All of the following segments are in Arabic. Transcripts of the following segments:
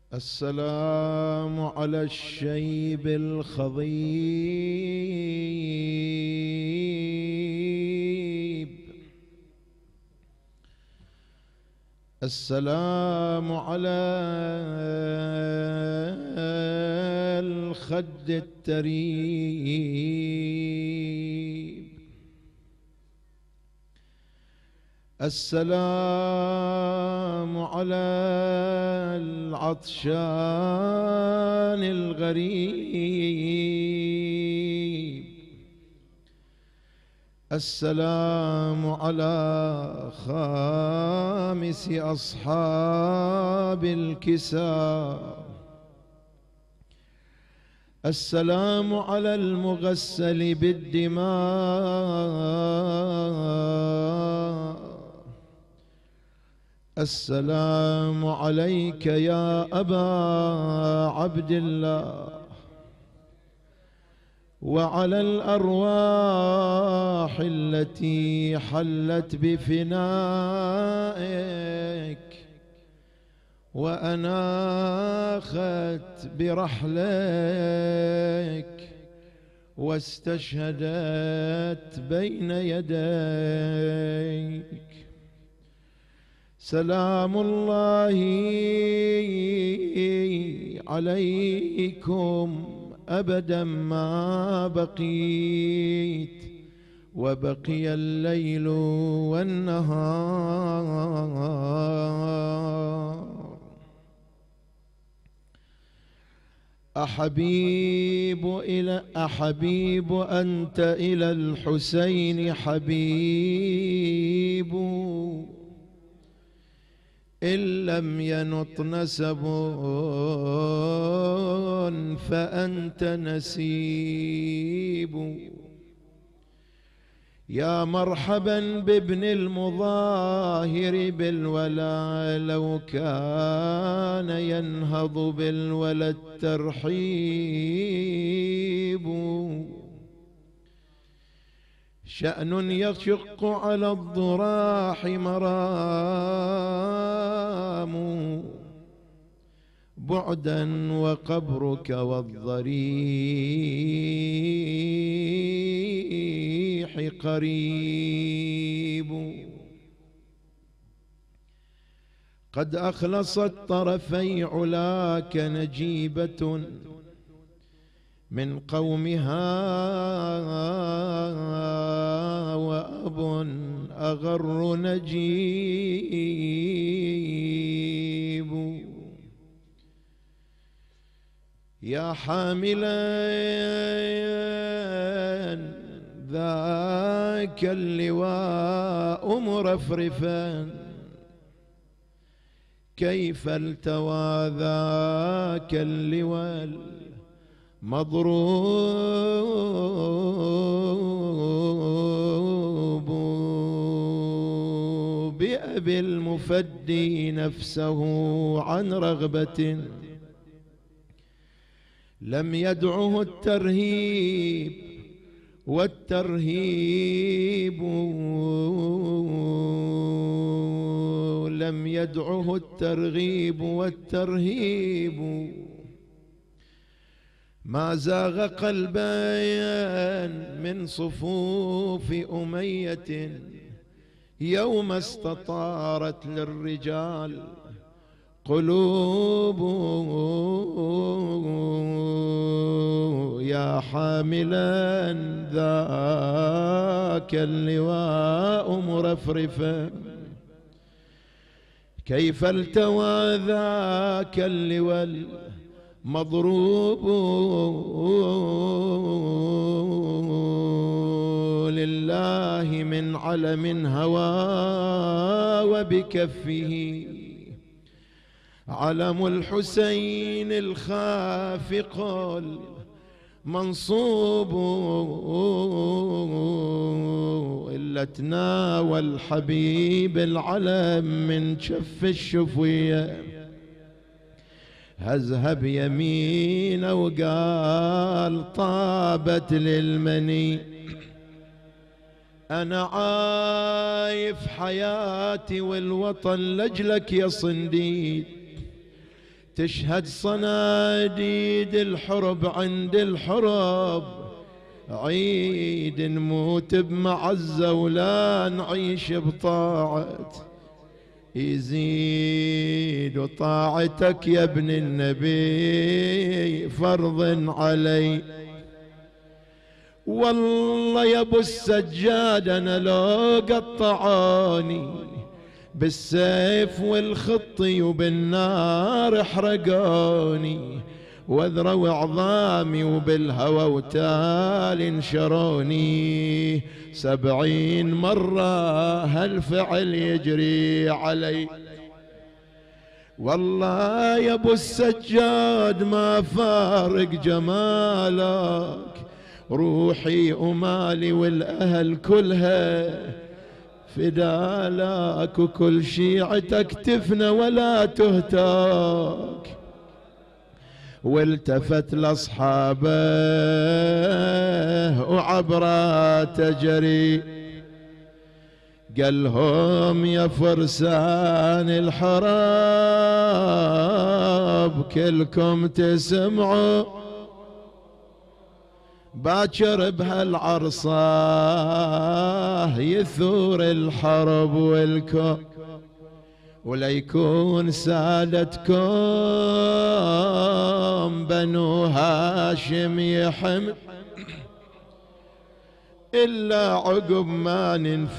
السلام على الشيب الخضيب، السلام على الخد التريب، السلام على العطشان الغريب، السلام على خامس أصحاب الكساء، السلام على المغسل بالدماء، السلام عليك يا أبا عبد الله، وعلى الأرواح التي حلت بفنائك وأناخت برحلك واستشهدت بين يديك. سلام الله عليكم أبدا ما بقيت وبقي الليل والنهار. أحبيب أنت إلى الحسين حبيب، إن لم ينط نسب فأنت نسيب. يا مرحبا بابن المظاهر بالولا، لو كان ينهض بالولا الترحيب. شأن يشق على الضراح مرام، بعدا وقبرك والضريح قريب. قد أخلصت طرفي علاك نجيبة من قومها، وأب أغر نجيب. يا حاملا ذاك اللواء مرفرفا، كيف التوى ذاك اللواء مضروب بأبي المفدي نفسه عن رغبة، لم يدعه الترهيب والترهيب، لم يدعه الترغيب والترهيب. ما زاغ قلبان من صفوف أمية يوم استطارت للرجال قلوب. يا حاملا ذاك اللواء مرفرفا، كيف التوى ذاك اللواء مضروب. لله من علم هوى وبكفه علم الحسين الخافق المنصوب. إلا تناوى الحبيب العلم من شف الشفوية، هزهب يمينه وقال طابت للمني. أنا عايف حياتي والوطن لجلك يا صنديد، تشهد صناديد الحرب عند الحرب، عيد نموت بمعزة ولا نعيش بطاعة. يزيد طاعتك يا ابن النبي فرض علي. والله يا ابو السجاد انا لو قطعوني بالسيف والخطي وبالنار حرقوني، واذروا عظامي وبالهوى وتالي انشروني، 70 مرة هالفعل يجري علي. والله يا ابو السجاد ما فارق جمالك، روحي ومالي والاهل كلها فدالك، وكل شيعتك تفنى ولا تهتاك. والتفت لاصحابه وعبره تجري، قال لهم يا فرسان الحرب كلكم تسمعوا، باكر بهالعرصة يثور الحرب والكون، وليكون سادتكم بنو هاشم يحمل، إلا عقب ما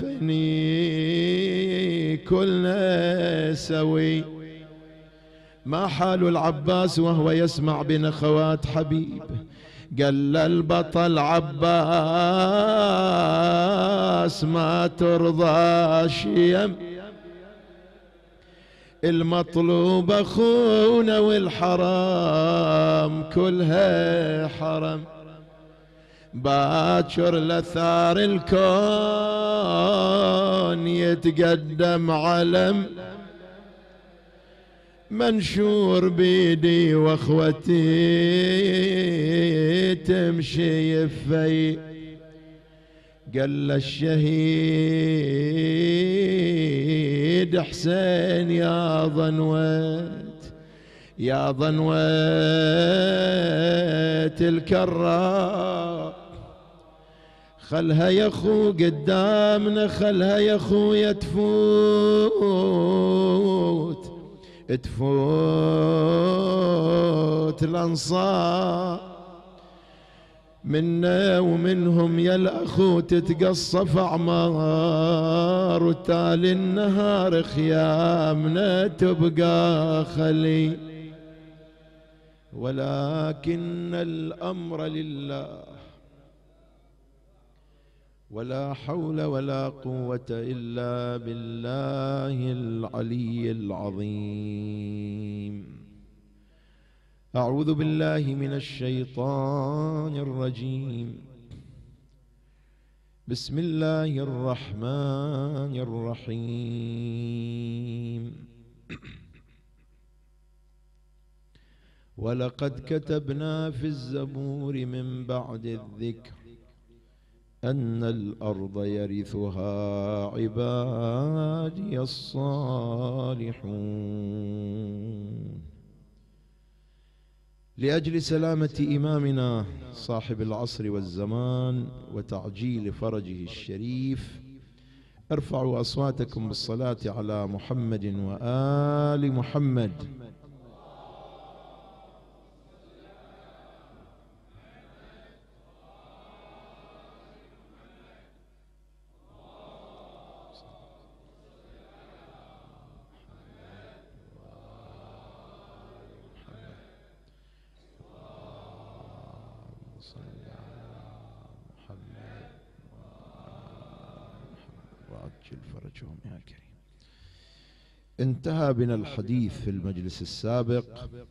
ننفني كلنا سوي. ما حال العباس وهو يسمع بنخوات حبيب؟ قال البطل عباس ما ترضى شيم، المطلوب اخونا والحرام كلها حرم. باكر لثار الكون يتقدم علم، منشور بيدي واخوتي تمشي يفي. قال الشهيد حسين يا ظنوت يا ظنوت الكرار، خلها يا اخو قدامنا، خلها يا اخويا تفوت الانصار منا ومنهم يا الاخو تتقصف اعمار، وتالي النهار خيامنا تبقى خلي. ولكن الامر لله ولا حول ولا قوة إلا بالله العلي العظيم. أعوذ بالله من الشيطان الرجيم. بسم الله الرحمن الرحيم. ولقد كتبنا في الزبور من بعد الذكر أن الأرض يرثها عبادي الصالحون. لأجل سلامة إمامنا صاحب العصر والزمان وتعجيل فرجه الشريف، ارفعوا أصواتكم بالصلاة على محمد وآل محمد. وعجل فرجهم يا كريم. انتهى بنا الحديث في المجلس السابق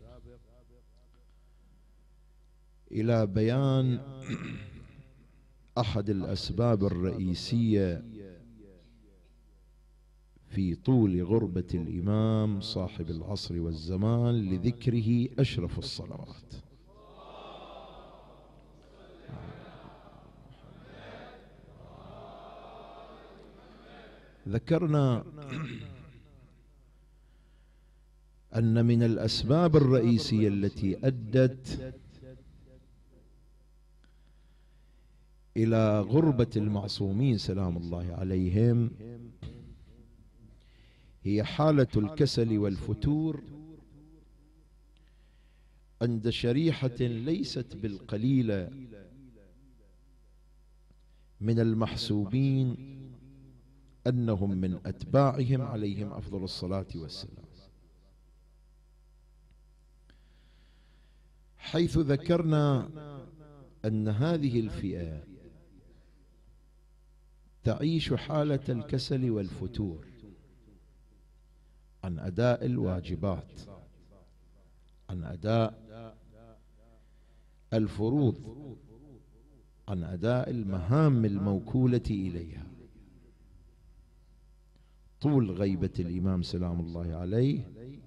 إلى بيان أحد الأسباب الرئيسية في طول غربة الإمام صاحب العصر والزمان لذكره أشرف الصلوات. ذكرنا أن من الأسباب الرئيسية التي أدت إلى غربة المعصومين سلام الله عليهم هي حالة الكسل والفتور عند شريحة ليست بالقليلة من المحسوبين أنهم من أتباعهم عليهم أفضل الصلاة والسلام، حيث ذكرنا أن هذه الفئة تعيش حالة الكسل والفتور عن أداء الواجبات، عن أداء الفروض، عن أداء المهام الموكولة إليها. طول غيبة الإمام سلام الله عليه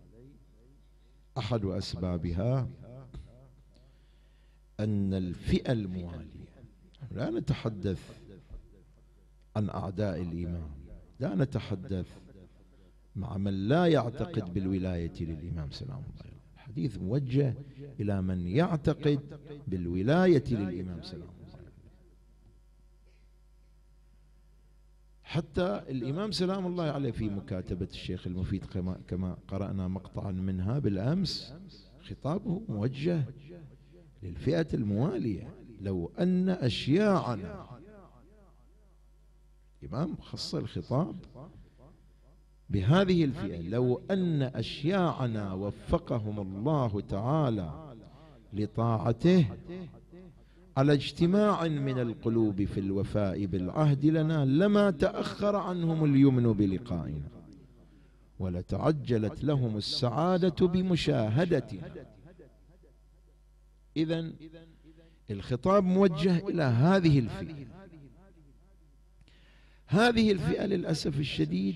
أحد أسبابها أن الفئة الموالية، لا نتحدث عن أعداء الإمام، لا نتحدث مع من لا يعتقد بالولاية للإمام سلام الله عليه، الحديث موجه إلى من يعتقد بالولاية للإمام سلام الله عليه. حتى الإمام سلام الله عليه في مكاتبة الشيخ المفيد كما قرأنا مقطعا منها بالأمس، خطابه موجه للفئة الموالية. لو أن أشياعنا، الإمام خص الخطاب بهذه الفئة، لو أن أشياعنا وفقهم الله تعالى لطاعته على اجتماع من القلوب في الوفاء بالعهد لنا لما تأخر عنهم اليمن بلقائنا ولتعجلت لهم السعادة بمشاهدتنا. إذن الخطاب موجه إلى هذه الفئة. هذه الفئة للأسف الشديد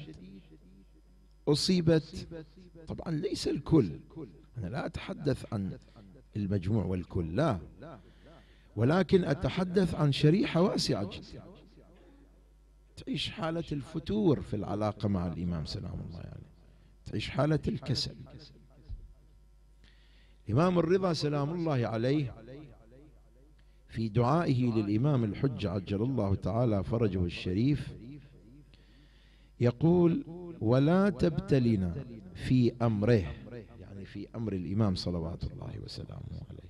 أصيبت، طبعا ليس الكل، أنا لا أتحدث عن المجموع والكل، لا، ولكن أتحدث عن شريحة واسعة جدا تعيش حالة الفتور في العلاقة مع الإمام سلام الله عليه، تعيش حالة الكسل. الإمام الرضا سلام الله عليه في دعائه للإمام الحجة عجل الله تعالى فرجه الشريف يقول: ولا تبتلنا في أمره، يعني في أمر الإمام صلوات الله وسلامه عليه،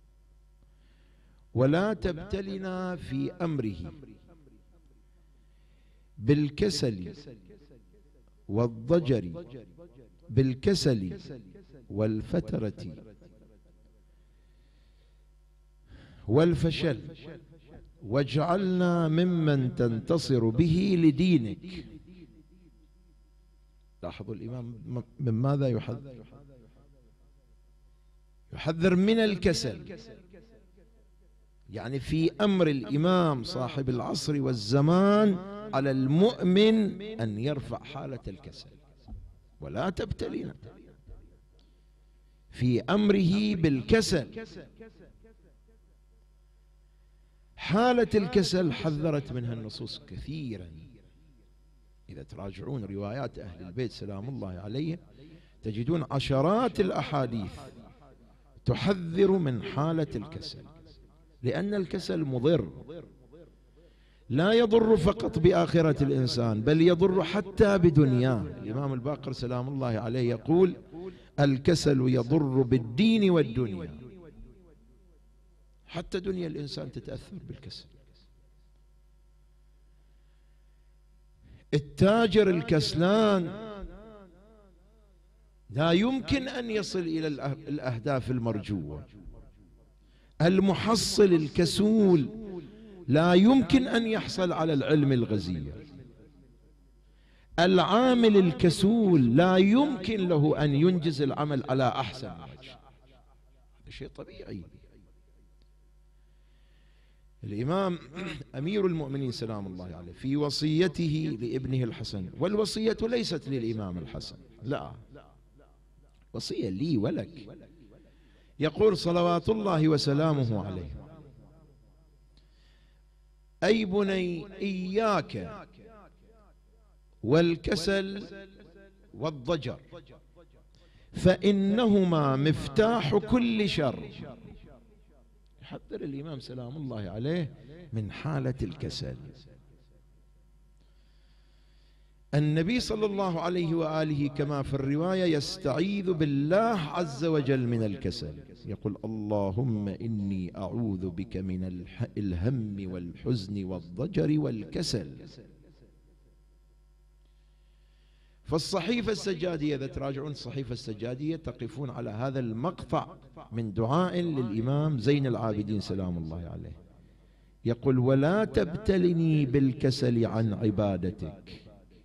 ولا تبتلنا في أمره بالكسل والضجر، بالكسل والفترة والفشل، واجعلنا ممن تنتصر به لدينك. لاحظوا الإمام من ماذا يحذر؟ يحذر من الكسل، يعني في أمر الإمام صاحب العصر والزمان على المؤمن أن يرفع حالة الكسل. ولا تبتلنا في أمره بالكسل. حالة الكسل حذرت منها النصوص كثيرا، إذا تراجعون روايات أهل البيت سلام الله عليهم تجدون عشرات الأحاديث تحذر من حالة الكسل، لأن الكسل مضر، لا يضر فقط بآخرة الإنسان بل يضر حتى بدنياه. الإمام الباقر سلام الله عليه يقول: الكسل يضر بالدين والدنيا، حتى دنيا الإنسان تتأثر بالكسل. التاجر الكسلان لا يمكن أن يصل إلى الأهداف المرجوة. المحصل الكسول لا يمكن أن يحصل على العلم الغزير. العامل الكسول لا يمكن له أن ينجز العمل على أحسن وجه، هذا شيء طبيعي. الإمام أمير المؤمنين سلام الله عليه في وصيته لابنه الحسن، والوصية ليست للإمام الحسن، لا، وصية لي ولك، يقول صلوات الله وسلامه عليه: أي بني إياك والكسل والضجر، فإنهما مفتاح كل شر. يحذر الإمام سلام الله عليه من حالة الكسل. النبي صلى الله عليه وآله كما في الرواية يستعيذ بالله عز وجل من الكسل، يقول اللهم إني أعوذ بك من الهم والحزن والضجر والكسل. فالصحيفة السجادية، إذا تراجعون الصحيفة السجادية تقفون على هذا المقطع من دعاء للإمام زين العابدين سلام الله عليه، يقول ولا تبتلني بالكسل عن عبادتك.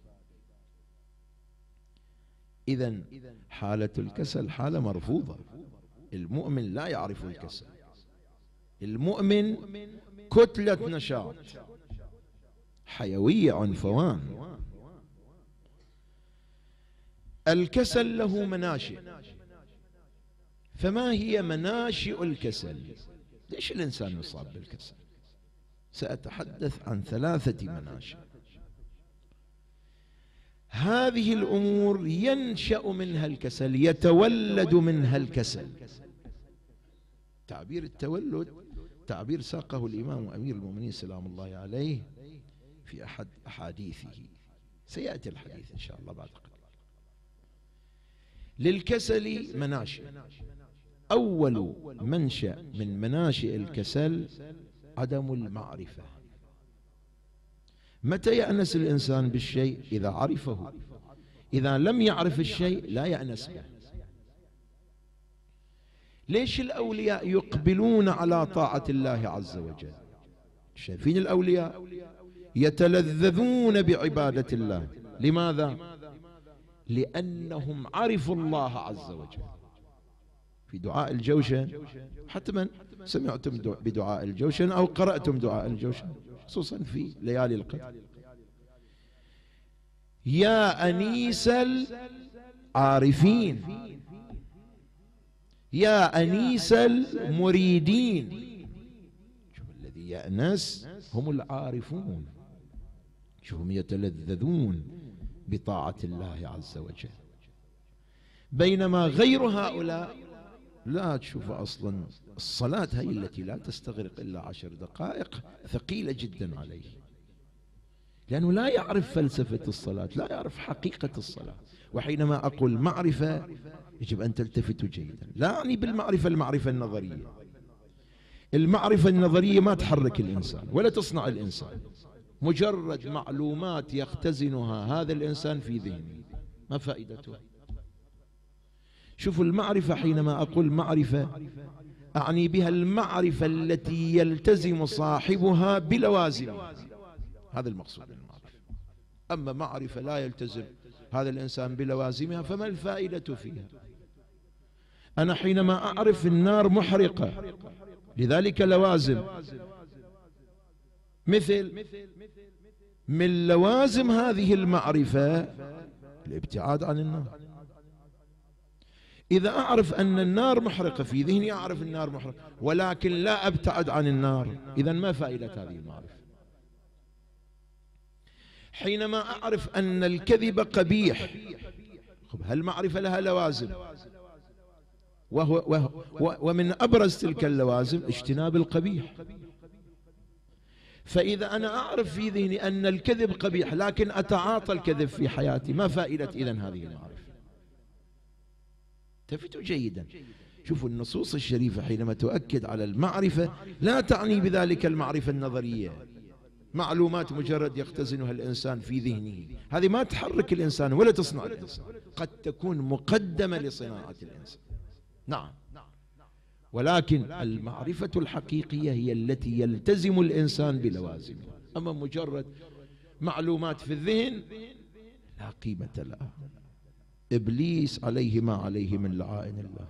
إذن حالة الكسل حالة مرفوضة. المؤمن لا يعرف الكسل، المؤمن كتلة نشاط، حيوية، عنفوان. الكسل له مناشئ، فما هي مناشئ الكسل؟ ليش الإنسان يصاب بالكسل؟ سأتحدث عن 3 مناشئ. هذه الأمور ينشأ منها الكسل، يتولد منها الكسل. تعبير التولد تعبير ساقه الإمام أمير المؤمنين سلام الله عليه في أحد أحاديثه، سيأتي الحديث إن شاء الله بعد قليل. للكسل مناشئ. أول منشأ من مناشئ الكسل عدم المعرفة. متى يأنس الإنسان بالشيء؟ إذا عرفه. إذا لم يعرف الشيء لا يأنس به. ليش الأولياء يقبلون على طاعة الله عز وجل؟ شايفين الأولياء يتلذذون بعبادة الله. لماذا؟ لأنهم عرفوا الله عز وجل. في دعاء الجوشن حتما سمعتم بدعاء الجوشن أو قرأتم دعاء الجوشن، خصوصا في ليالي القدر. يا أنيس العارفين، يا أنيس المريدين. شوف الذي يأنس هم العارفون، شوفهم يتلذذون بطاعة الله عز وجل، بينما غير هؤلاء لا تشوف أصلا الصلاة هي التي لا تستغرق إلا 10 دقائق ثقيلة جدا عليه، لأنه لا يعرف فلسفة الصلاة، لا يعرف حقيقة الصلاة. وحينما أقول معرفة يجب أن تلتفتوا جيدا، لا أعني بالمعرفة المعرفة النظرية. المعرفة النظرية ما تحرك الإنسان ولا تصنع الإنسان، مجرد معلومات يختزنها هذا الإنسان في ذهنه، ما فائدته؟ شوفوا المعرفة، حينما أقول معرفة أعني بها المعرفة التي يلتزم صاحبها بلوازمها، هذا المقصود بالمعرفة. أما معرفة لا يلتزم هذا الإنسان بلوازمها فما الفائدة فيها؟ أنا حينما أعرف النار محرقة لذلك لوازم، مثل من لوازم هذه المعرفة الابتعاد عن النار. إذا أعرف أن النار محرقة في ذهني أعرف النار محرقة ولكن لا أبتعد عن النار، إذا ما فائدة هذه المعرفة؟ حينما أعرف أن الكذب قبيح، هل معرفة لها لوازم؟ ومن أبرز تلك اللوازم اجتناب القبيح. فإذا أنا أعرف في ذهني أن الكذب قبيح لكن أتعاطى الكذب في حياتي، ما فائدة إذن هذه المعرفة؟ التفتوا جيدا. شوفوا النصوص الشريفة حينما تؤكد على المعرفة لا تعني بذلك المعرفة النظرية، معلومات مجرد يختزنها الإنسان في ذهنه، هذه ما تحرك الإنسان ولا تصنع الإنسان، قد تكون مقدمة لصناعة الإنسان، نعم، ولكن المعرفة الحقيقية هي التي يلتزم الإنسان بلوازمها. أما مجرد معلومات في الذهن لا قيمة لها. إبليس عليه ما عليه من لعائن الله.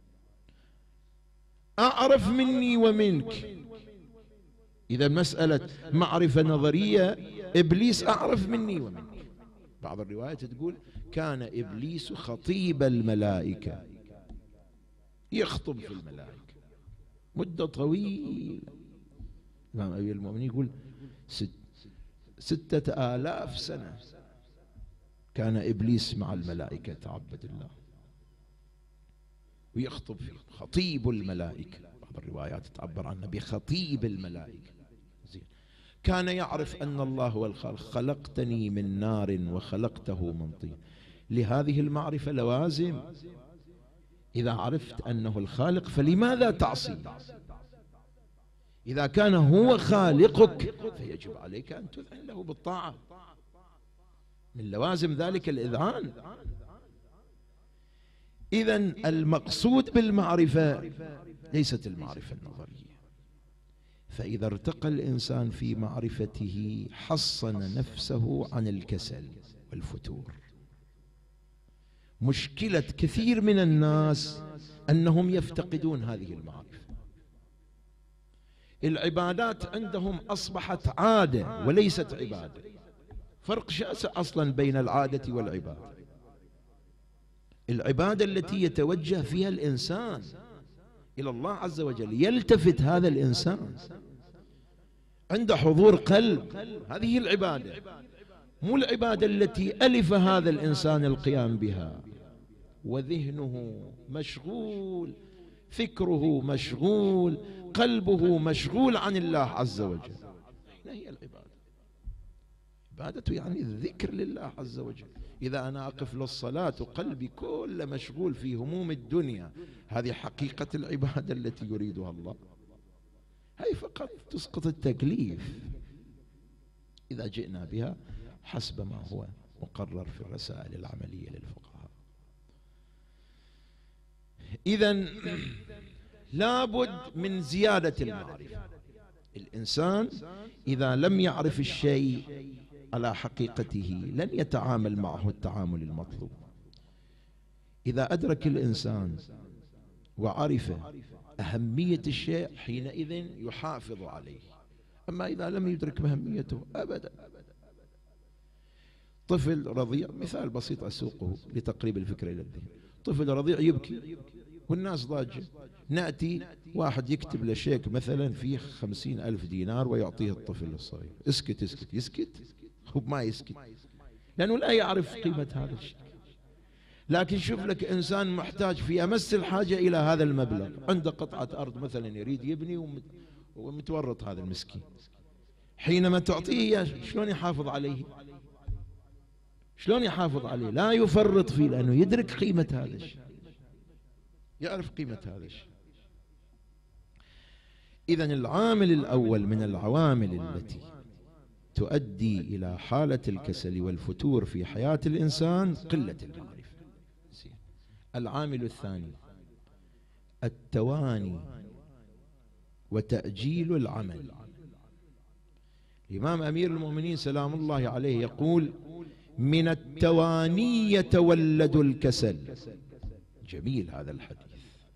أعرف مني ومنك، إذا مسألة معرفة نظرية إبليس أعرف مني ومنك. بعض الروايات تقول كان إبليس خطيب الملائكة، يخطب في الملائكة مدة طويلة. الإمام أمير المؤمنين يقول 6000 سنة كان إبليس مع الملائكة تعبد الله. ويخطب فيه خطيب الملائكة، بعض الروايات تعبر عنه بخطيب الملائكة. زين. كان يعرف أن الله هو الخالق، خلقتني من نار وخلقته من طين. لهذه المعرفة لوازم. إذا عرفت أنه الخالق فلماذا تعصي؟ إذا كان هو خالقك فيجب عليك أن تذعن له بالطاعة، من لوازم ذلك الإذعان. إذن المقصود بالمعرفة ليست المعرفة النظرية. فإذا ارتقى الإنسان في معرفته حصن نفسه عن الكسل والفتور. مشكلة كثير من الناس أنهم يفتقدون هذه المعرفة. العبادات عندهم أصبحت عادة وليست عبادة. فرق شاسع أصلا بين العادة والعبادة. العبادة التي يتوجه فيها الإنسان إلى الله عز وجل، يلتفت هذا الإنسان، عنده حضور قلب، هذه العبادة. مو العبادة التي ألف هذا الإنسان القيام بها وذهنه مشغول، فكره مشغول، قلبه مشغول عن الله عز وجل. أين هي العبادة؟ عبادة يعني الذكر لله عز وجل. إذا أنا أقف للصلاة وقلبي كله مشغول في هموم الدنيا، هذه حقيقة العبادة التي يريدها الله. هي فقط تسقط التكليف إذا جئنا بها حسب ما هو مقرر في الرسائل العملية للفقهاء. إذن لابد من زيادة المعرفة. الإنسان إذا لم يعرف الشيء على حقيقته لن يتعامل معه التعامل المطلوب. إذا أدرك الإنسان وعرف أهمية الشيء حينئذ يحافظ عليه. أما إذا لم يدرك أهميته أبدا. طفل رضيع، مثال بسيط أسوقه لتقريب الفكرة إلى الذهن. طفل رضيع يبكي والناس ضاجة، نأتي واحد يكتب له شيك مثلا فيه 50,000 دينار ويعطيه الطفل الصغير. اسكت اسكت، يسكت؟ هو ما يسكت لأنه لا يعرف قيمة هذا الشيء. لكن شوف لك إنسان محتاج في أمس الحاجة إلى هذا المبلغ، عنده قطعة أرض مثلا يريد يبني ومتورط هذا المسكين، حينما تعطيه إياه شلون يحافظ عليه؟ شلون يحافظ عليه؟ لا يفرط فيه لأنه يدرك قيمة هذا الشيء، يعرف قيمة هذا الشيء. إذن العامل الأول من العوامل التي تؤدي إلى حالة الكسل والفتور في حياة الإنسان قلة المعرفة. العامل الثاني التواني وتأجيل العمل. الإمام أمير المؤمنين سلام الله عليه يقول: من التواني يتولد الكسل. جميل هذا الحديث.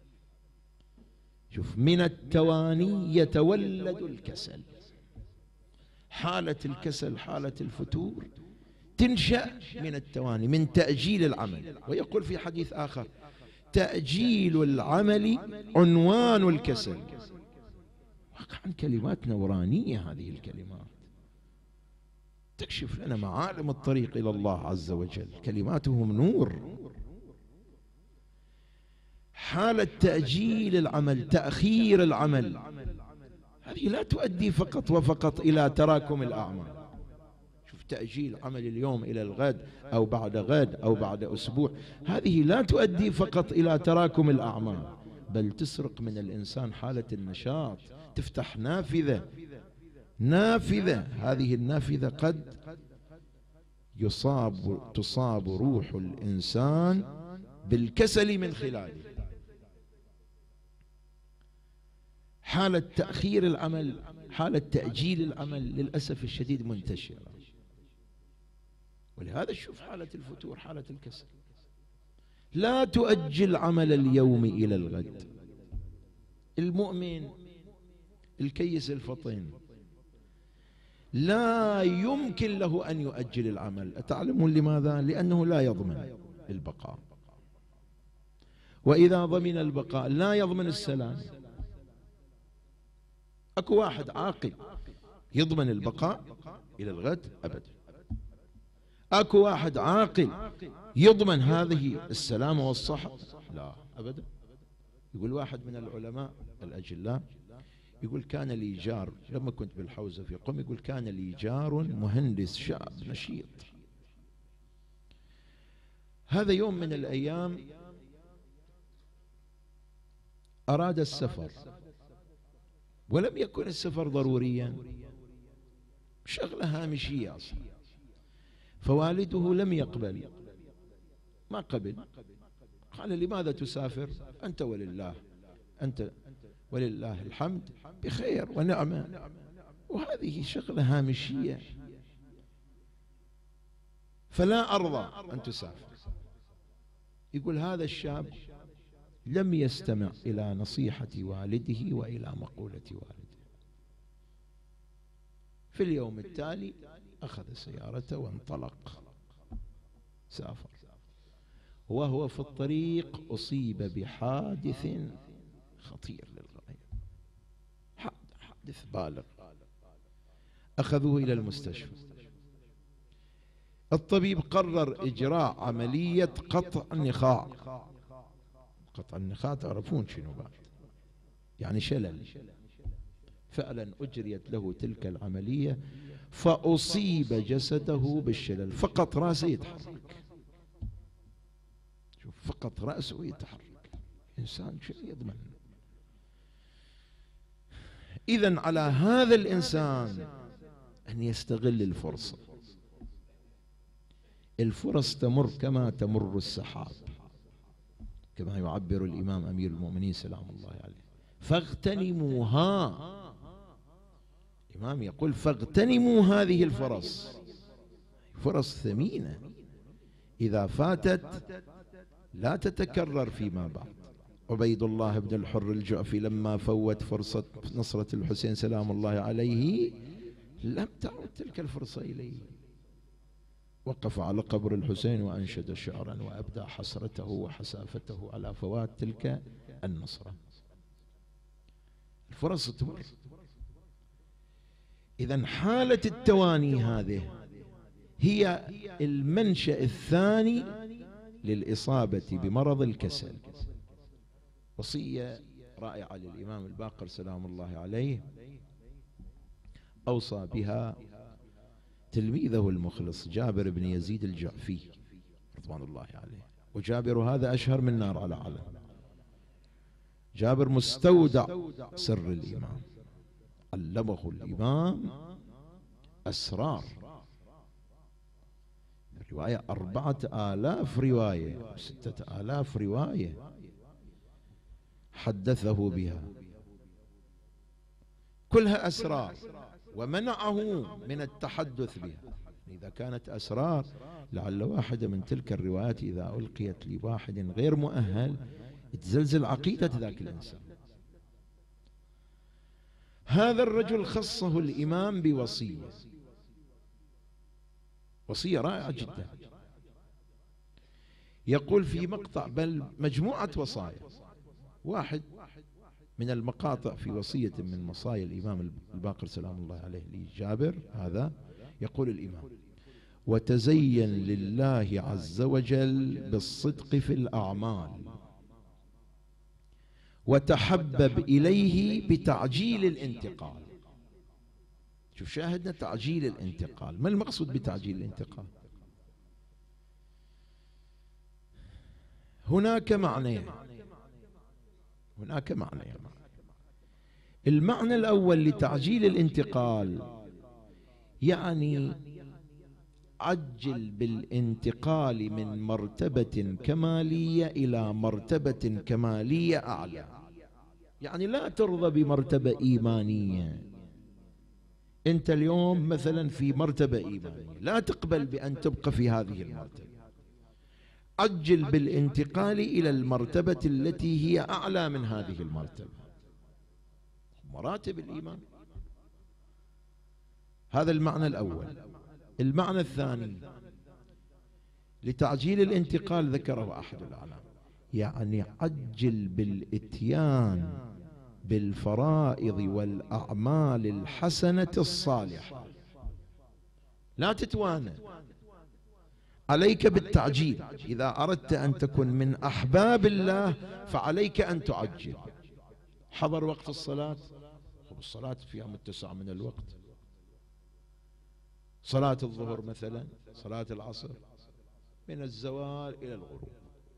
شوف، من التواني يتولد الكسل. حالة الكسل، حالة الفتور تنشأ من التواني، من تأجيل العمل. ويقول في حديث آخر: تأجيل العمل عنوان الكسل. واقعا كلمات نورانية هذه الكلمات، تكشف لنا معالم الطريق إلى الله عز وجل، كلماتهم نور. حالة تأجيل العمل، تأخير العمل، هذه لا تؤدي فقط وفقط إلى تراكم الأعمال. شوف، تأجيل عمل اليوم إلى الغد أو بعد غد أو بعد أسبوع، هذه لا تؤدي فقط إلى تراكم الأعمال، بل تسرق من الإنسان حالة النشاط، تفتح نافذة. هذه النافذة قد تصاب روح الإنسان بالكسل من خلاله. حالة تأخير العمل، حالة تأجيل العمل للأسف الشديد منتشرة. ولهذا شوف حالة الفتور، حالة الكسل. لا تؤجل عمل اليوم إلى الغد. المؤمن الكيس الفطن لا يمكن له أن يؤجل العمل. أتعلمون لماذا؟ لأنه لا يضمن البقاء، وإذا ضمن البقاء لا يضمن السلام. أكو واحد عاقل يضمن البقاء إلى الغد؟ أبدا. أكو واحد عاقل يضمن هذه السلامة والصحة؟ لا أبدا. يقول واحد من العلماء الأجلاء يقول كان لي جار لما كنت بالحوزة في قم، يقول كان لي جار مهندس شاب نشيط. هذا يوم من الأيام أراد السفر، ولم يكن السفر ضروريا، شغلة هامشية أصلا، فوالده لم يقبل، ما قبل. قال لماذا تسافر؟ أنت ولله، أنت ولله الحمد بخير ونعمة، وهذه شغلة هامشية، فلا أرضى أن تسافر. يقول هذا الشاب لم يستمع إلى نصيحة والده وإلى مقولة والده. في اليوم التالي أخذ سيارته وانطلق، سافر. وهو في الطريق أصيب بحادث خطير للغاية، حادث بالغ. أخذوه إلى المستشفى. الطبيب قرر إجراء عملية قطع النخاع. قطع النخاع تعرفون شنو بعد؟ يعني شلل. فعلا أجريت له تلك العملية، فأصيب جسده بالشلل، فقط رأسه يتحرك. شوف، فقط رأسه يتحرك، إنسان شو يضمن؟ إذن على هذا الإنسان أن يستغل الفرصة. الفرص تمر كما تمر السحاب، كما يعبر الإمام أمير المؤمنين سلام الله عليه، فاغتنموها. الإمام يقول فاغتنموا هذه الفرص، فرص ثمينة إذا فاتت لا تتكرر فيما بعد. عبيد الله بن الحر الجعفي لما فوت فرصة نصرة الحسين سلام الله عليه لم تعد تلك الفرصة إليه، وقف على قبر الحسين وأنشد شعرا وأبدى حسرته وحسافته على فوات تلك النصرة. الفرص تمر. إذن حالة التواني هذه هي المنشأ الثاني للإصابة بمرض الكسل. وصية رائعة للإمام الباقر سلام الله عليه أوصى بها تلميذه المخلص جابر بن يزيد الجعفي رضوان الله عليه. وجابر هذا أشهر من نار على علم. جابر مستودع سر الإمام، علمه الإمام أسرار. رواية 4000 رواية 6000 رواية حدثه بها، كلها أسرار، ومنعه من التحدث بها. إذا كانت أسرار لعل واحدة من تلك الروايات إذا ألقيت لواحد غير مؤهل تزلزل عقيدة ذاك الإنسان. هذا الرجل خصه الإمام بوصية، وصية رائعة جدا. يقول في مقطع، بل مجموعة وصايا، واحد من المقاطع في وصية من وصايا الإمام الباقر سلام الله عليه لجابر هذا، يقول الإمام: وتزين لله عز وجل بالصدق في الأعمال، وتحبب إليه بتعجيل الانتقال. شوف شاهدنا تعجيل الانتقال، ما المقصود بتعجيل الانتقال؟ هناك معنيين. المعنى الأول لتعجيل الانتقال يعني عجل بالانتقال من مرتبة كمالية إلى مرتبة كمالية أعلى. يعني لا ترضى بمرتبة إيمانية، أنت اليوم مثلا في مرتبة إيمانية، لا تقبل بأن تبقى في هذه المرتبة، عجل بالانتقال إلى المرتبة التي هي أعلى من هذه المرتبة، مراتب الإيمان. هذا المعنى الأول. المعنى الثاني لتعجيل الانتقال ذكره أحد العلماء، يعني عجل بالإتيان بالفرائض والأعمال الحسنة الصالحة، لا تتوانى، عليك بالتعجيل. إذا أردت أن تكون من أحباب الله فعليك أن تعجل. حضر وقت الصلاة، الصلاة فيها متسع من الوقت، صلاة الظهر مثلا، صلاة العصر من الزوال إلى الغروب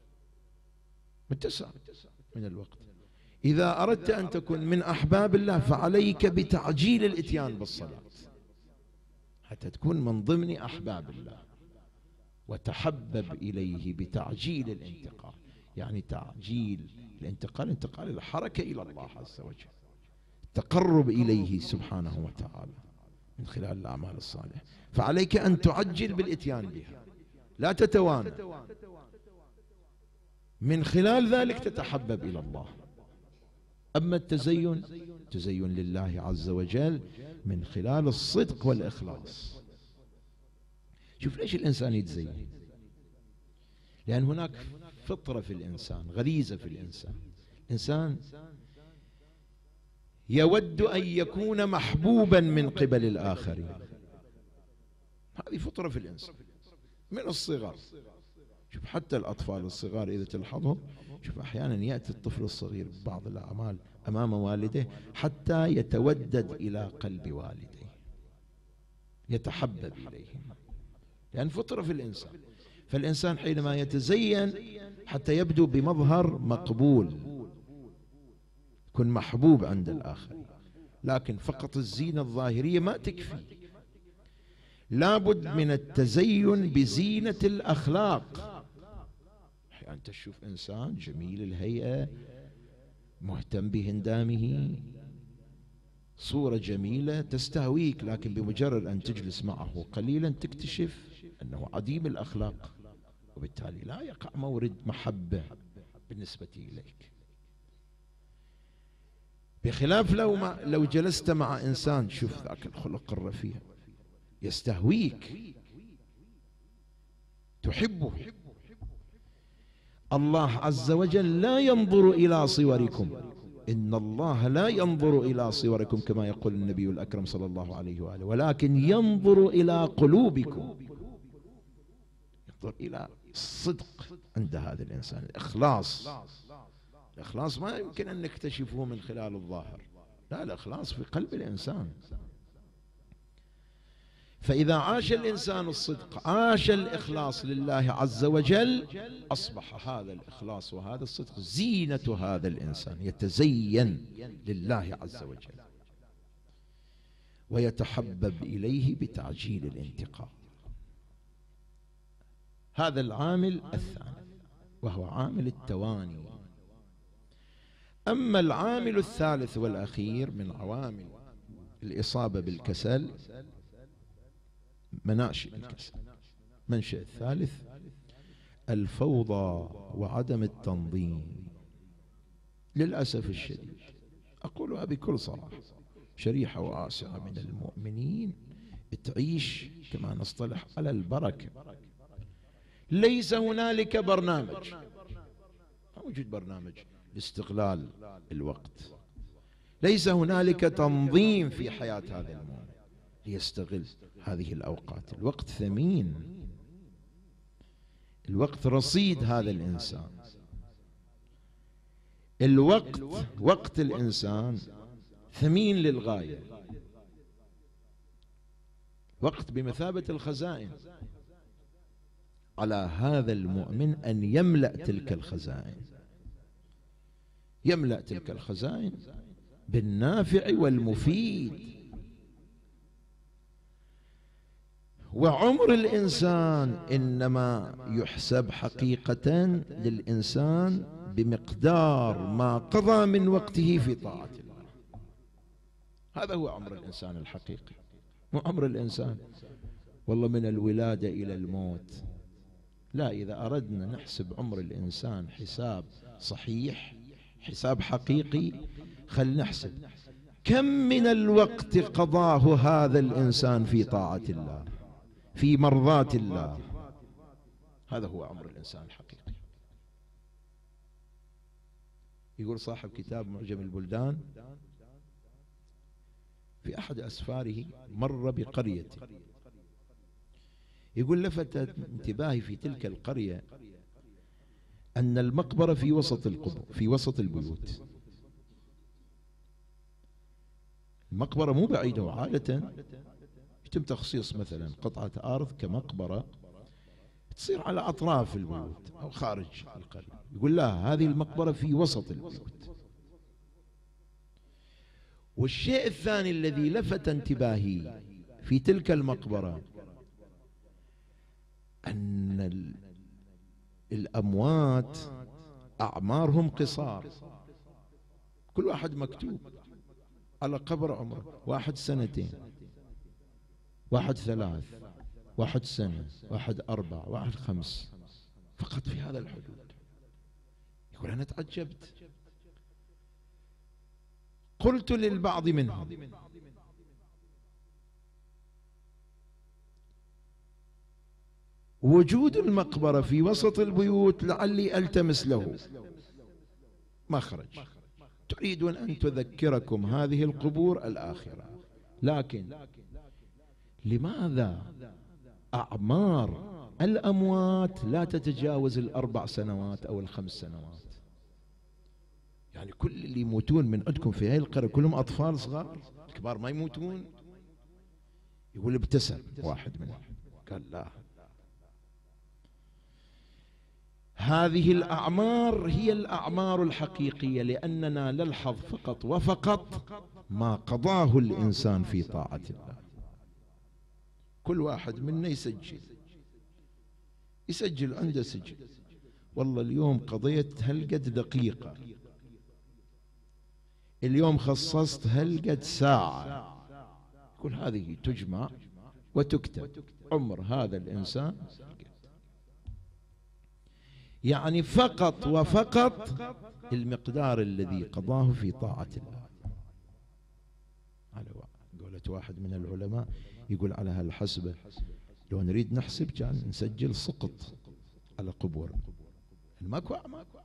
متسع من الوقت. إذا أردت أن تكون من أحباب الله فعليك بتعجيل الإتيان بالصلاة حتى تكون من ضمن أحباب الله. وتحبب إليه بتعجيل الانتقال، يعني تعجيل الانتقال، انتقال الحركة إلى الله عز وجل، التقرب إليه سبحانه وتعالى من خلال الأعمال الصالحة. فعليك أن تعجل بالإتيان بها، لا تتوانى، من خلال ذلك تتحبب إلى الله. أما التزين، تزين لله عز وجل من خلال الصدق والإخلاص. شوف ليش الإنسان يتزين؟ لأن هناك فطرة في الإنسان، غريزة في الإنسان. الإنسان يود أن يكون محبوبا من قبل الآخرين، هذه فطرة في الإنسان من الصغر. شوف حتى الأطفال الصغار إذا تلحظهم، شوف أحيانا يأتي الطفل الصغير ببعض الأعمال أمام والده حتى يتودد إلى قلب والديه، يتحبب إليهم، لأن فطرة في الإنسان. فالإنسان حينما يتزين حتى يبدو بمظهر مقبول، يكون محبوب عند الآخر. لكن فقط الزينة الظاهرية ما تكفي، لابد من التزين بزينة الأخلاق. أحيانا تشوف إنسان جميل الهيئة، مهتم بهندامه، صورة جميلة تستهويك، لكن بمجرد أن تجلس معه قليلا تكتشف أنه عديم الأخلاق، وبالتالي لا يقع مورد محبة بالنسبة إليك. بخلاف لو جلست مع إنسان شوف ذاك الخلق الرفيع يستهويك، تحبه. الله عز وجل لا ينظر إلى صوركم، إن الله لا ينظر إلى صوركم كما يقول النبي الأكرم صلى الله عليه وآله، ولكن ينظر إلى قلوبكم، ينظر إلى الصدق عند هذا الإنسان، الإخلاص. الإخلاص ما يمكن أن نكتشفه من خلال الظاهر، لا، الإخلاص في قلب الإنسان. فإذا عاش الإنسان الصدق، عاش الإخلاص لله عز وجل، أصبح هذا الإخلاص وهذا الصدق زينة هذا الإنسان، يتزين لله عز وجل ويتحبب إليه بتعجيل الانتقال. هذا العامل الثاني وهو عامل التواني. أما العامل الثالث والأخير من عوامل الإصابة بالكسل، مناشئ الكسل، منشأ الثالث الفوضى وعدم التنظيم. للأسف الشديد، أقولها بكل صراحة، شريحة واسعة من المؤمنين تعيش كما نصطلح على البركة. ليس هنالك برنامج، لا وجود برنامج لاستغلال الوقت، ليس هنالك تنظيم في حياة هذا المؤمن ليستغل هذه الأوقات. الوقت ثمين، الوقت رصيد هذا الإنسان، الوقت وقت الإنسان ثمين للغاية، وقت بمثابة الخزائن. على هذا المؤمن أن يملأ تلك الخزائن، يملأ تلك الخزائن بالنافع والمفيد. وعمر الإنسان إنما يحسب حقيقة للإنسان بمقدار ما قضى من وقته في طاعة الله. هذا هو عمر الإنسان الحقيقي، مو عمر الإنسان والله من الولادة إلى الموت. لا، إذا أردنا نحسب عمر الإنسان حساب صحيح، حساب حقيقي، خل نحسب كم من الوقت قضاه هذا الإنسان في طاعة الله، في مرضاة الله. هذا هو عمر الإنسان الحقيقي. يقول صاحب كتاب معجم البلدان في أحد أسفاره: مر بقرية يقول لفتت انتباهي في تلك القرية أن المقبرة في وسط القبور، في وسط البيوت. المقبرة مو بعيدة، وعادة يتم تخصيص مثلا قطعة أرض كمقبرة تصير على أطراف البيوت أو خارج القرية. يقول لا، هذه المقبرة في وسط البيوت. والشيء الثاني الذي لفت انتباهي في تلك المقبرة أن الأموات أعمارهم قصار، كل واحد مكتوب على قبر عمره، واحد 2 سنين، واحد 3، واحد 1 سنة، واحد 4، واحد 5، فقط في هذا الحدود. يقول أنا تعجبت، قلت للبعض منهم وجود المقبرة في وسط البيوت لعلي ألتمس له مخرج. تريدون أن تذكركم هذه القبور الآخرة، لكن لماذا أعمار الأموات لا تتجاوز 4 سنوات أو 5 سنوات؟ يعني كل اللي يموتون من عندكم في هاي القرية كلهم أطفال صغار، الكبار ما يموتون. يقول ابتسم واحد منهم قال لا، هذه الأعمار هي الأعمار الحقيقية، لأننا نلحظ فقط وفقط ما قضاه الإنسان في طاعة الله. كل واحد منا يسجل عنده سجل، والله اليوم قضيت هالقد دقيقة، اليوم خصصت هالقد ساعة، كل هذه تجمع وتكتب عمر هذا الإنسان. يعني فقط وفقط المقدار الذي قضاه في طاعة الله. على قولة واحد من العلماء يقول على هالحسبة لو نريد نحسب كان نسجل سقط على قبور، ماكو.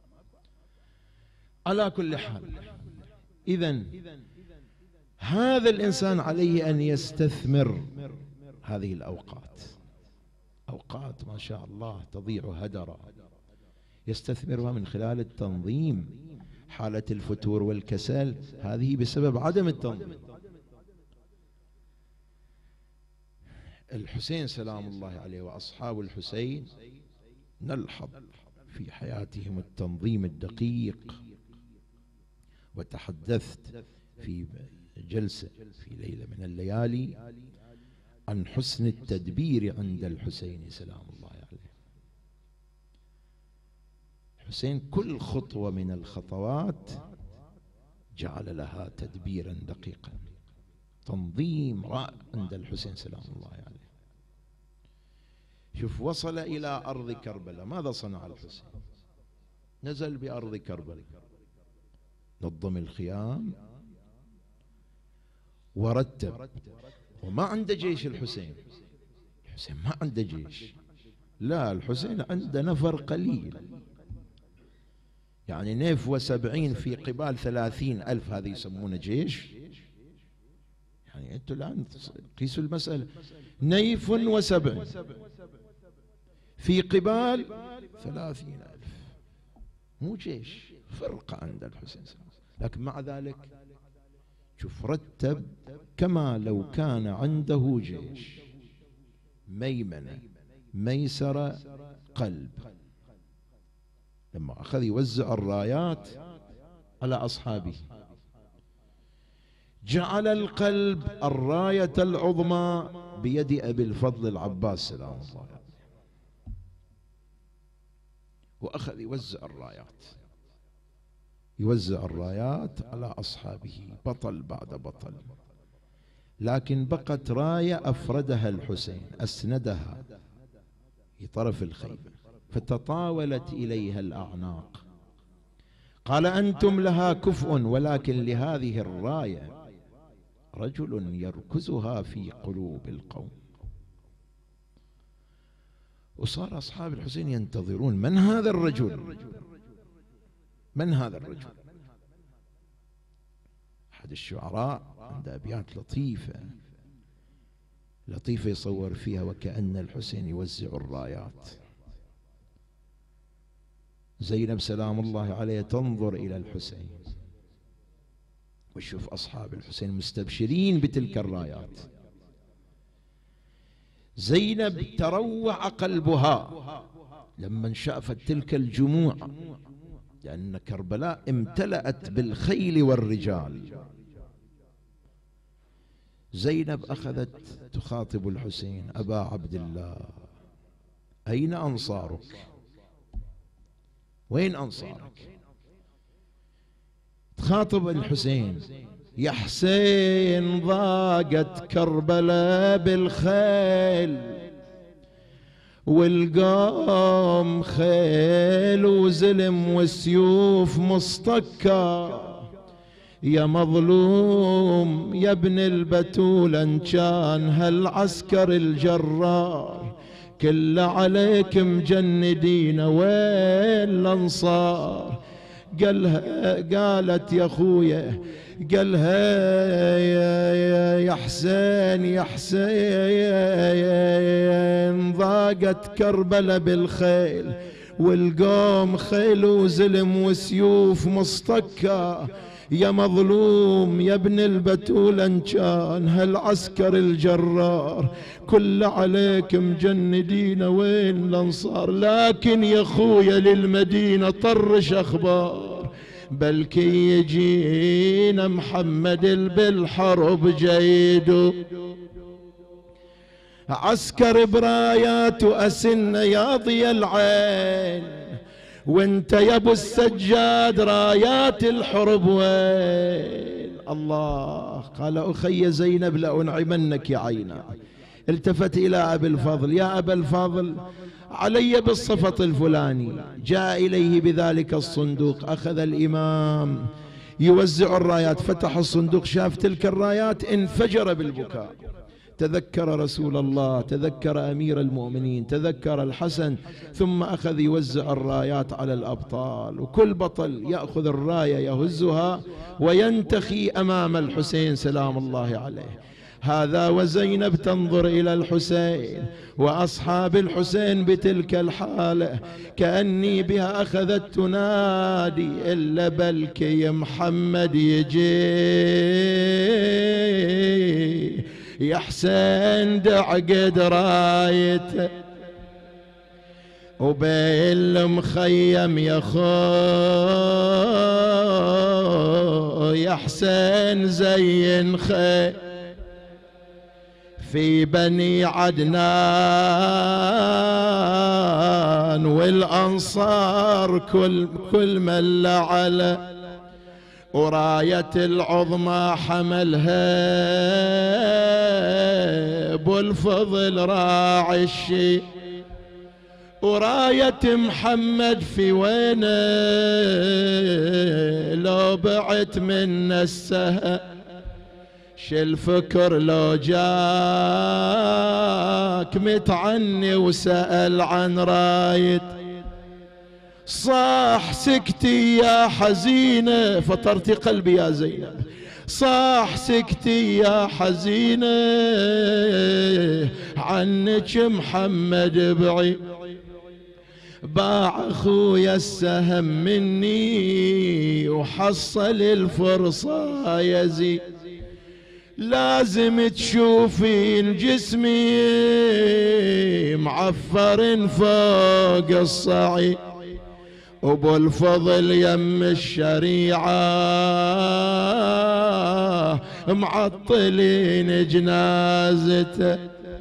على كل حال، إذن هذا الإنسان عليه أن يستثمر هذه الأوقات، أوقات ما شاء الله تضيع هدرا، يستثمرها من خلال التنظيم. حالة الفتور والكسل هذه بسبب عدم التنظيم. الحسين سلام الله عليه وأصحاب الحسين نلحظ في حياتهم التنظيم الدقيق. وتحدثت في جلسة في ليلة من الليالي عن حسن التدبير عند الحسين سلام الله عليه. الحسين كل خطوة من الخطوات جعل لها تدبيرا دقيقا، تنظيم رائع عند الحسين سلام الله عليه. شوف، وصل إلى أرض كربلاء، ماذا صنع الحسين؟ نزل بأرض كربلاء، نظم الخيام ورتب. وما عنده جيش الحسين ما عنده جيش، لا، الحسين عنده نفر قليل، يعني 72 في قبال 30,000، هذه يسمونه جيش. يعني أنتوا الآن قيسوا المسألة، 7 في قبال 30,000، مو جيش، فرقة عند الحسين. لكن مع ذلك شوف رتب كما لو كان عنده جيش، ميمنة ميسرة قلب. لما أخذ يوزع الرايات على أصحابه جعل القلب الراية العظمى بيد أبي الفضل العباس سلام الله عليه، وأخذ يوزع الرايات على أصحابه بطل بعد بطل. لكن بقت راية أفردها الحسين، أسندها في طرف الخيمة، فتطاولت إليها الأعناق. قال أنتم لها كفء، ولكن لهذه الراية رجل يركزها في قلوب القوم. وصار أصحاب الحسين ينتظرون من هذا الرجل، من هذا الرجل. أحد الشعراء عنده أبيات لطيفة: لطيفة يصور فيها وكأن الحسين يوزع الرايات. زينب سلام الله عليه تنظر إلى الحسين وشوف أصحاب الحسين مستبشرين بتلك الرايات. زينب تروع قلبها لما شافت تلك الجموع، لأن كربلاء امتلأت بالخيل والرجال. زينب أخذت تخاطب الحسين: أبا عبد الله، أين أنصارك؟ وين أنصارك؟ تخاطب الحسين: يا حسين ضاقت كربلاء بالخيل، والقوم خيل وزلم والسيوف مصطكة، يا مظلوم يا ابن البتول ان كان هالعسكر الجرار كله عليك مجندين، وين الانصار؟ قالت يا خويا، قالها يا حسين يا حسين ضاقت كربلاء بالخيل، والقوم خيل وزلم وسيوف مصطكة، يا مظلوم يا ابن البتول ان كان هالعسكر الجرار كل عليك مجندين، وين الانصار؟ لكن يا خويا للمدينة طرش اخبار، بلكي يجينا محمد بالحرب جيد، عسكر برايات وأسن يا ضي العين، وانت يا ابو السجاد رايات الحرب وين؟ الله. قال: اخي زينب لأنعمنك عينا. التفت الى ابي الفضل: يا ابا الفضل، علي بالصفط الفلاني. جاء اليه بذلك الصندوق، اخذ الامام يوزع الرايات، فتح الصندوق، شاف تلك الرايات، انفجر بالبكاء. تذكر رسول الله، تذكر أمير المؤمنين، تذكر الحسن، ثم أخذ يوزع الرايات على الأبطال، وكل بطل يأخذ الراية يهزها وينتخي أمام الحسين سلام الله عليه. هذا وزينب تنظر إلى الحسين وأصحاب الحسين بتلك الحالة، كأني بها أخذت تنادي: إلا بلكي محمد يجي، يا حسين دع قد رايته، وبالمخيم يا خو يا حسين زين خي، في بني عدنان والأنصار كل من لعله، وراية العظمى حملها ابو الفضل راعي الشي، وراية محمد في وينه لو بعت من السهل، شل فكر لو جاك متعني وسأل عن راية، صاح سكتي يا حزينة، فطرتي قلبي يا زينب، صاح سكتي يا حزينة عنك محمد بعي، باع اخويا السهم مني وحصل الفرصة يزي، لازم تشوفين جسمي معفر فوق الصعيد، ابو الفضل يم الشريعة معطلين جنازته.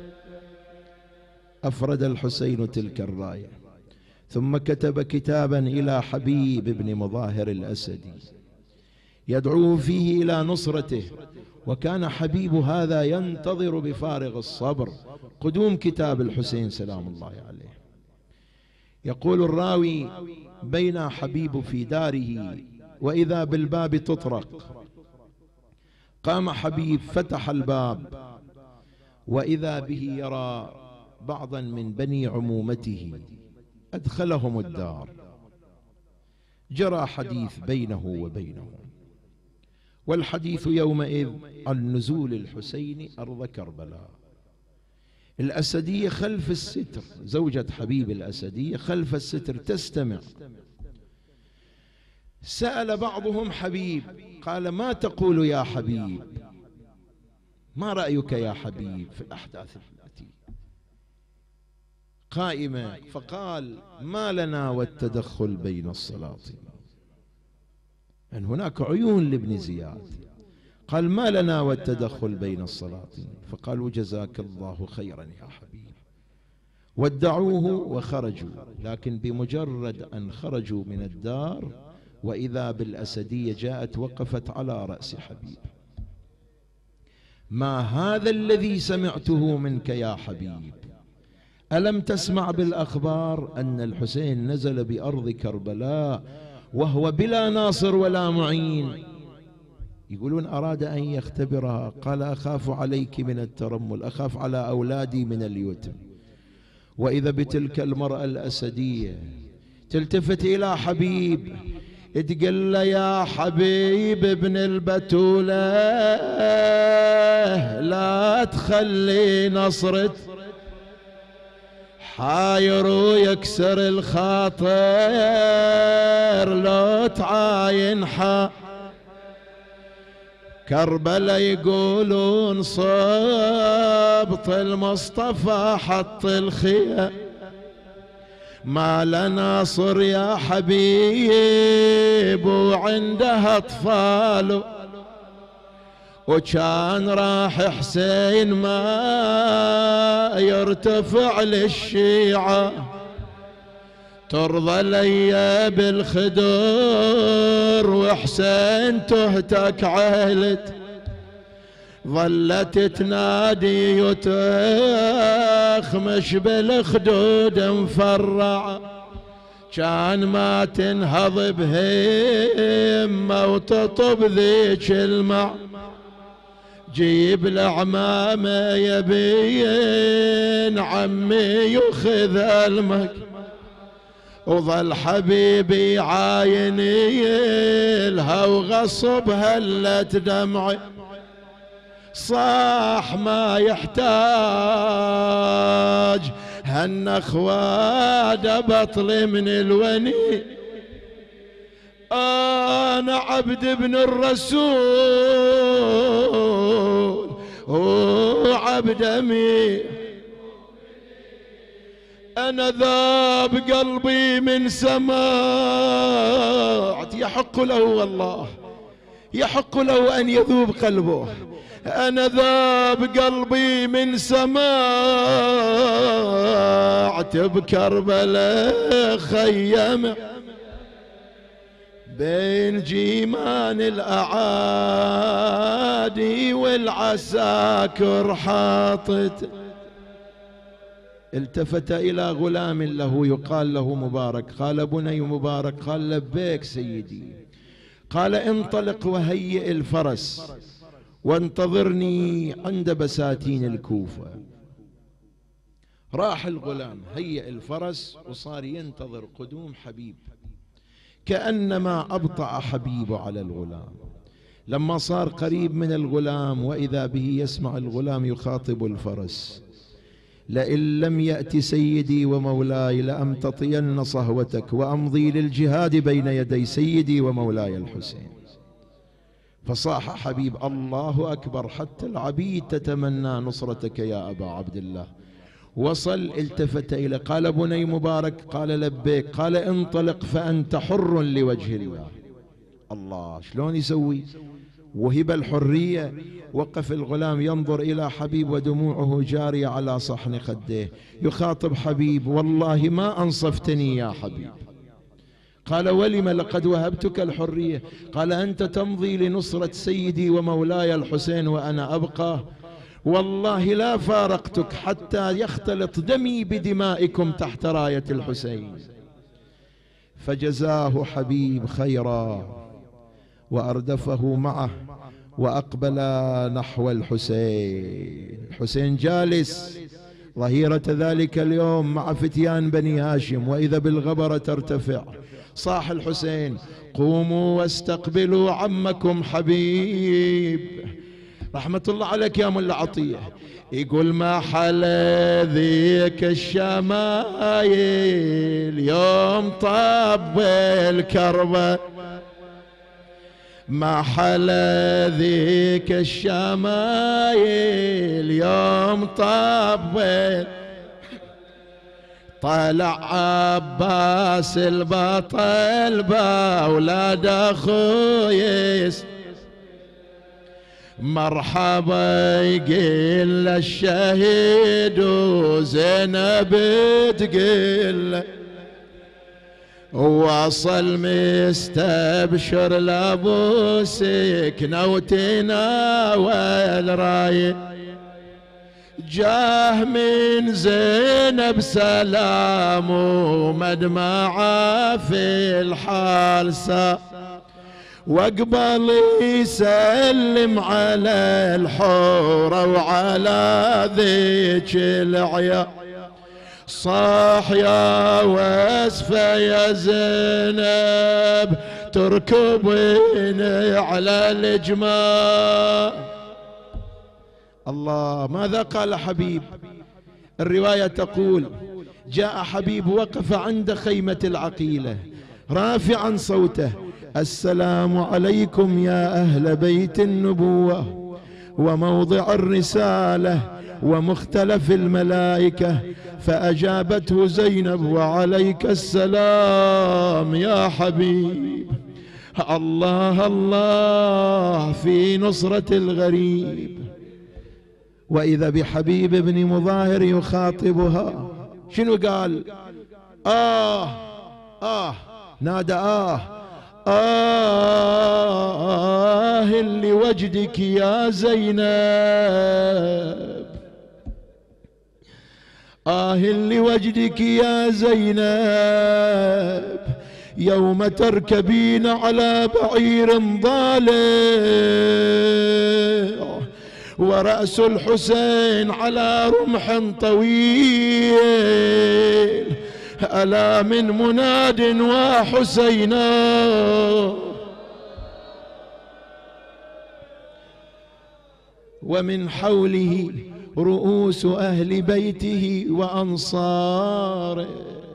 افرد الحسين تلك الراية، ثم كتب كتابا الى حبيب بن مظاهر الاسدي يدعو فيه الى نصرته، وكان حبيب هذا ينتظر بفارغ الصبر قدوم كتاب الحسين سلام الله عليه. يقول الراوي: بين حبيب في داره وإذا بالباب تطرق، قام حبيب فتح الباب وإذا به يرى بعضا من بني عمومته، أدخلهم الدار. جرى حديث بينه وبينهم، والحديث يومئذ عن نزول الحسين أرض كربلاء، الأسدية خلف الستر، زوجة حبيب الأسدية خلف الستر تستمع. سأل بعضهم حبيب قال: ما تقول يا حبيب؟ ما رأيك يا حبيب في الأحداث التي قائمة؟ فقال: ما لنا والتدخل بين السلاطين. أن هناك عيون لابن زياد. قال: ما لنا والتدخل بين السلاطين. فقالوا: جزاك الله خيرا يا حبيب. ودعوه وخرجوا، لكن بمجرد أن خرجوا من الدار وإذا بالأسدية جاءت وقفت على رأس حبيب. ما هذا الذي سمعته منك يا حبيب؟ ألم تسمع بالأخبار أن الحسين نزل بأرض كربلاء وهو بلا ناصر ولا معين؟ يقولون أراد أن يختبرها. قال: أخاف عليك من الترمل، أخاف على أولادي من اليتم. وإذا بتلك المرأة الأسدية تلتفت إلى حبيب تقول له: يا حبيب ابن البتولة، لا تخلي نصرة حاير ويكسر الخاطر، لو تعاين كربلاء يقولون صبط المصطفى حط الخيام، ما لنا صر يا حبيب وعندها اطفال، وكان راح حسين ما يرتفع للشيعة، ترضى لي بالخدور وحسين تهتك عهلت، ظلت تنادي وتخمش بالخدود مفرع، كان ما تنهض بهمة وتطب ذيك المع، جيب العمامة يبين عمي يخذ المك، وظل حبيبي عايني لها وغصب هلت دمعي، صاح ما يحتاج هالنخواد بطل من الوني، أنا عبد ابن الرسول وعبد أمير، أنا ذاب قلبي من سماعت، يحق له والله يحق له أن يذوب قلبه، أنا ذاب قلبي من سماعت بكربلاء خيم بين جيمان الأعادي والعساكر حاطت. التفت إلى غلام له يقال له مبارك، قال: بني مبارك. قال: لبيك سيدي. قال: انطلق وهيئ الفرس وانتظرني عند بساتين الكوفة. راح الغلام هيئ الفرس وصار ينتظر قدوم حبيب، كأنما أبطأ حبيب على الغلام. لما صار قريب من الغلام وإذا به يسمع الغلام يخاطب الفرس: لئن لم يأت سيدي ومولاي لأمتطين صهوتك وأمضي للجهاد بين يدي سيدي ومولاي الحسين. فصاح حبيب: الله أكبر، حتى العبيد تتمنى نصرتك يا أبا عبد الله. وصل، التفت إليه قال: بني مبارك. قال: لبيك. قال: انطلق فأنت حر لوجه الله. الله، شلون يسوي؟ وهب الحرية. وقف الغلام ينظر إلى حبيب ودموعه جارية على صحن خديه، يخاطب حبيب: والله ما أنصفتني يا حبيب. قال: ولم؟ لقد وهبتك الحرية. قال: أنت تمضي لنصرة سيدي ومولاي الحسين وأنا أبقى، والله لا فارقتك حتى يختلط دمي بدمائكم تحت راية الحسين. فجزاه حبيب خيرا وأردفه معه وأقبل نحو الحسين. الحسين جالس ظهيرة ذلك اليوم مع فتيان بني هاشم، وإذا بالغبرة ترتفع. صاح الحسين: قوموا واستقبلوا عمكم حبيب، رحمة الله عليك يا ملا عطية، يقول ما حلا ذيك الشمايل يوم طب الكربة، ما حلا ذيك الشمايل يوم طب، طلع عباس البطل باولاد اخوي مرحبا يقول الشهيد وزينب تقول وصل مستبشر لابو سكنه وتناول رايه، جاه من زينب سلام ومدمعه في الحال سا، واقبل يسلم على الحورة وعلى ذيك العيا، صاح يا واسفة يا زينب تركبين على الجمال. الله، ماذا قال حبيب؟ الرواية تقول جاء حبيب وقف عند خيمة العقيلة رافعا صوته: السلام عليكم يا أهل بيت النبوة وموضع الرسالة ومختلف الملائكة، فأجابته زينب: وعليك السلام يا حبيب. الله الله في نصرة الغريب. وإذا بحبيب بن مظاهر يخاطبها، شنو قال؟ نادى اللي وجدك يا زينب، اللي وجدك يا زينب يوم تركبين على بعير ضالع ورأس الحسين على رمح طويل، ألا من مناد وحسينا. ومن حوله رؤوس أهل بيته وأنصاره،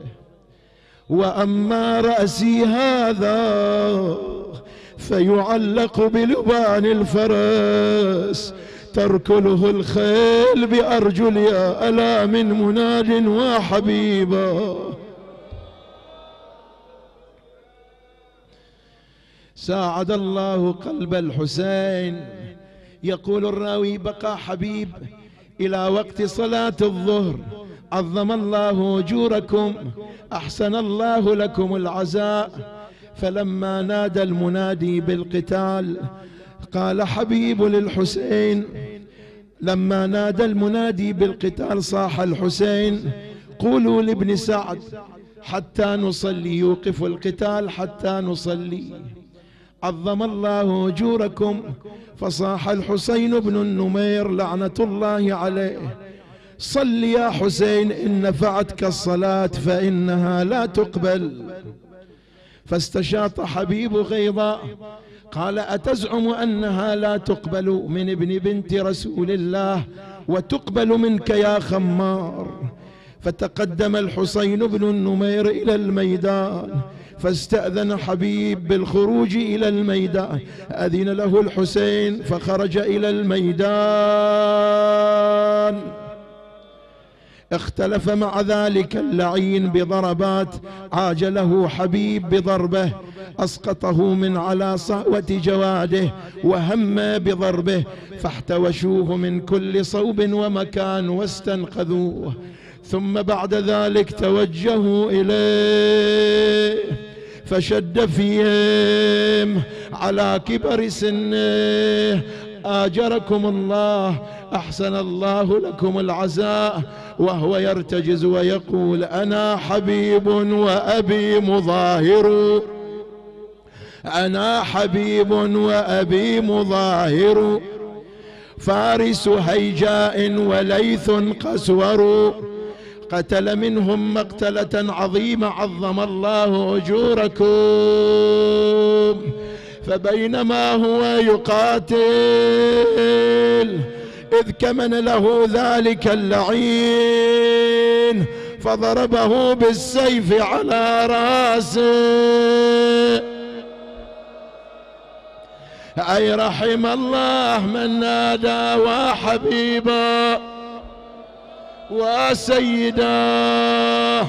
وأما رأسي هذا فيعلق بلبان الفرس تركله الخيل بأرجلها، ألا من مناد وحبيبا. ساعد الله قلب الحسين. يقول الراوي: بقى حبيب إلى وقت صلاة الظهر، عظم الله أجوركم، أحسن الله لكم العزاء. فلما نادى المنادي بالقتال قال حبيب للحسين، لما نادى المنادي بالقتال صاح الحسين: قولوا لابن سعد حتى نصلي، يوقف القتال حتى نصلي، عظم الله أجوركم. فصاح الحسين بن النمير لعنة الله عليه: صل يا حسين إن نفعتك الصلاة فإنها لا تقبل. فاستشاط حبيب غيظا قال: أتزعم أنها لا تقبل من ابن بنت رسول الله وتقبل منك يا خمار؟ فتقدم الحسين بن النمير إلى الميدان، فاستأذن حبيب بالخروج إلى الميدان، أذن له الحسين فخرج إلى الميدان. اختلف مع ذلك اللعين بضربات، عاجله حبيب بضربه أسقطه من على صهوة جواده وهم بضربه، فاحتوشوه من كل صوب ومكان واستنقذوه. ثم بعد ذلك توجهوا إليه فشد فيهم على كبر سنه: آجركم الله، أحسن الله لكم العزاء. وهو يرتجز ويقول: أنا حبيب وأبي مظاهر، أنا حبيب وأبي مظاهر، فارس هيجاء وليث قسور، قتل منهم مقتلة عظيمة، عظم الله أجوركم. فبينما هو يقاتل إذ كمن له ذلك اللعين فضربه بالسيف على راسه. أي رحم الله من نادى وحبيبا وسيدا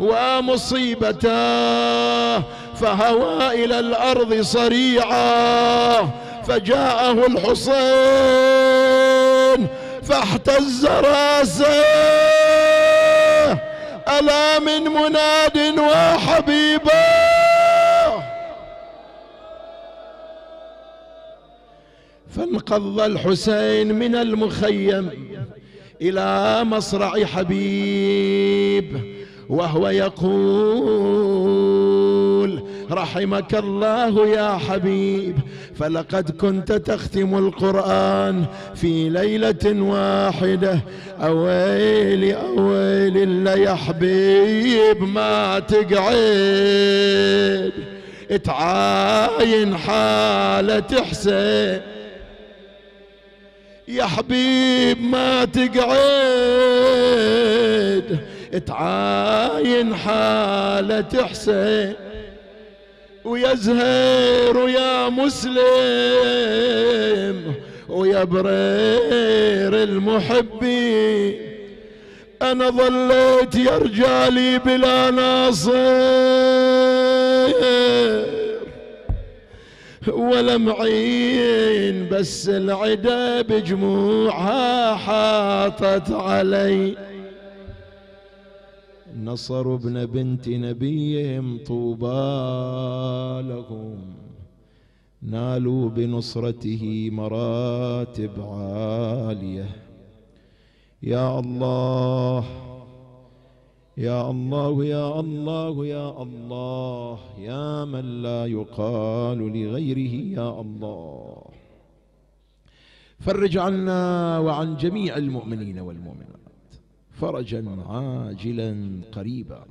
ومصيبته فهوى إلى الأرض صريعا فجاءه الحسين فاحتز راسه ألا من مناد وحبيبا. فانقض الحسين من المخيم إلى مصرع حبيب وهو يقول رحمك الله يا حبيب فلقد كنت تختم القرآن في ليلة واحدة. أويلي أويلي يا حبيب ما تقعد تعاين حالة حسين يا حبيب ما تقعد تعاين حالة حسين ويا زهير ويا مسلم ويا برير المحبين أنا ظليت يا رجالي بلا ناصر ولا معين بس العدا بجموعها حاطت علي. نصر ابن بنت نبيهم طوبى لهم نالوا بنصرته مراتب عالية. يا الله يا الله يا الله يا الله يا من لا يقال لغيره يا الله فرج عنا وعن جميع المؤمنين والمؤمنات فرجا عاجلا قريبا.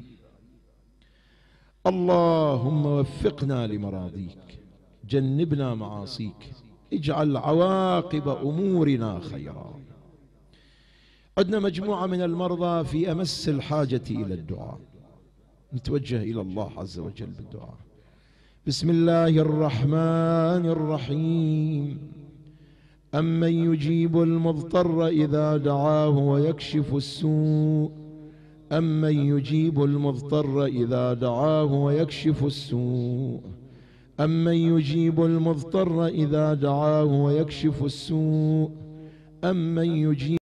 اللهم وفقنا لمراضيك جنبنا معاصيك اجعل عواقب أمورنا خيرا. عندنا مجموعة من المرضى في أمس الحاجة إلى الدعاء نتوجه إلى الله عز وجل بالدعاء. بسم الله الرحمن الرحيم. أمن يجيب المضطر إذا دعاه ويكشف السوء أمن يجيب المضطر إذا دعاه ويكشف السوء أمن يجيب المضطر إذا دعاه ويكشف السوء أمن يجيب